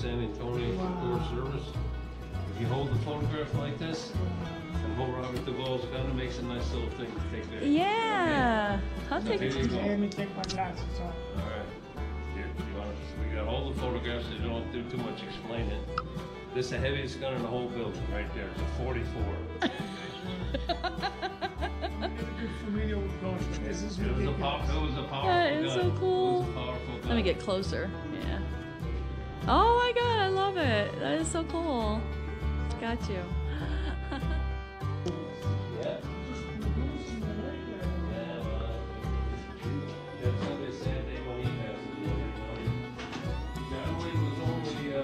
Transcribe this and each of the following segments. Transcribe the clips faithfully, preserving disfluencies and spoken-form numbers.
San Antonio for core service. If you hold the photograph like this and hold around with the ball's gun, it makes a nice little thing to take there. Yeah. I'll So take here you it. go. Let me take my glasses off. All right. Here, you want to, we got all the photographs, so you don't do too much explaining. This is the heaviest gun in the whole building right there. It's a forty-four. Familiar with guns, but this is It was a, ridiculous. pop, it was a powerful That is gun. so cool. It was a powerful gun. Let me get closer. Yeah. Oh my god, I love it. That is so cool. Got you. Yeah. Yeah, well, that's what they said they when he passed away, you know. John Wayne was only uh,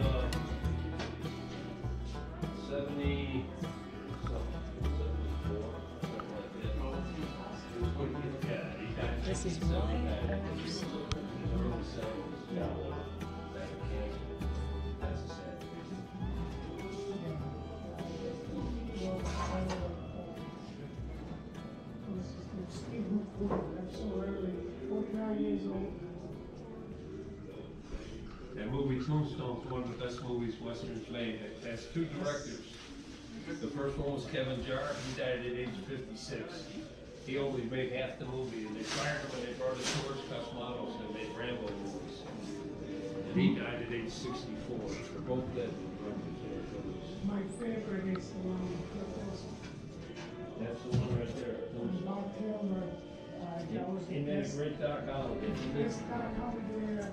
seventy something, seventy-four, something like that. He was pretty good. Yeah, he died in This is sixty-seven, why died in I the early seventies. Yeah. Died of cancer. That's a sad thing. I'm so early, forty-nine years old. That movie Tombstone is one of the best movies Westerns made. It has two directors. The first one was Kevin Jarre. He died at age fifty-six. He only made half the movie, and they fired him when they brought his towards Cus models and made Rambo movies. And he died at age sixty-four. They're both dead. My favorite is the one with That's the one right there. Bob Taylor. Uh, that was He the made a best, great Doc Holliday. best Doc Holliday ever.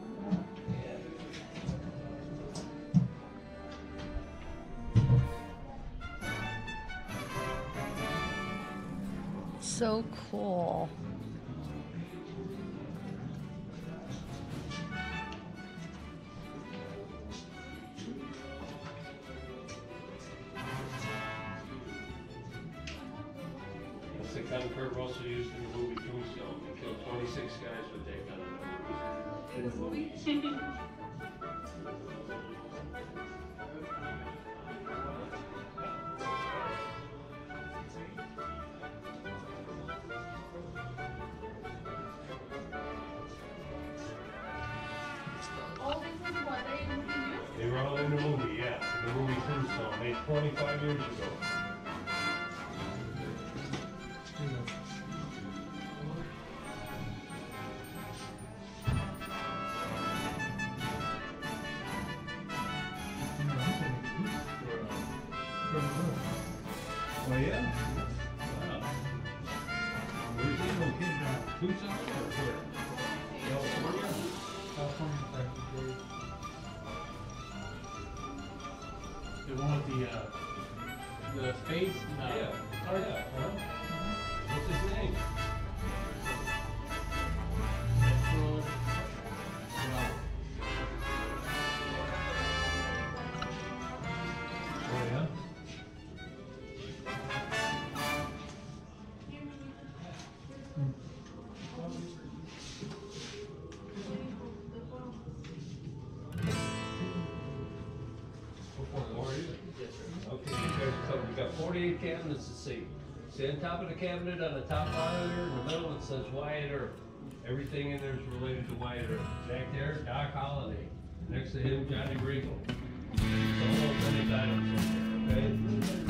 So cool. That's the gun Kurt Russell used in the movie Tombstone. He killed twenty-six guys with that gun. In the movie. They were all in the movie, yeah. The movie Tombstone, made twenty-five years ago. Oh, yeah? Wow. Where's he located now? Tucson or where? California? The one with the uh, the face. No. Yeah. Oh, yeah. Huh? What's his name? Central. Oh, yeah? Okay, you guys covered. We got forty-eight cabinets to see. See on top of the cabinet, on the top monitor, in the middle, it says Wyatt Earp. Everything in there is related to Wyatt Earp. Back there, Doc Holliday. Next to him, Johnny Regal. So all those items in there, okay?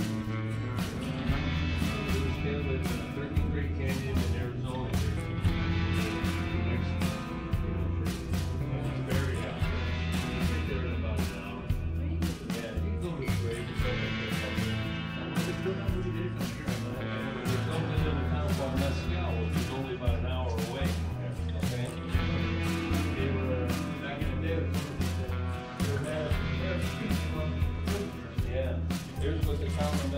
He was killed in Turkey Creek Canyon in Arizona. Next, he's buried out there. Right there in about an hour. Yeah, you can go to the grave. It's right there. There's something in the town called Mescal, which is only about an hour away. Okay? They were, back in the day, they were mad. Yeah. Here's what the town of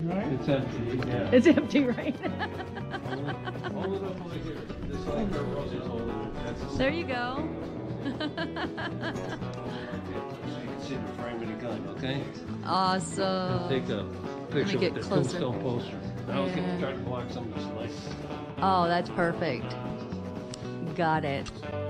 right? It's empty, yeah. It's empty, right? Hold it hold it up over here. This whole camera is holding it. That's There you go. so you can see the frame of the gun, okay? Awesome. Take a picture get with the closer. Tombstone poster. Now we Yeah. can try to block some of this light. Oh, that's perfect. Got it.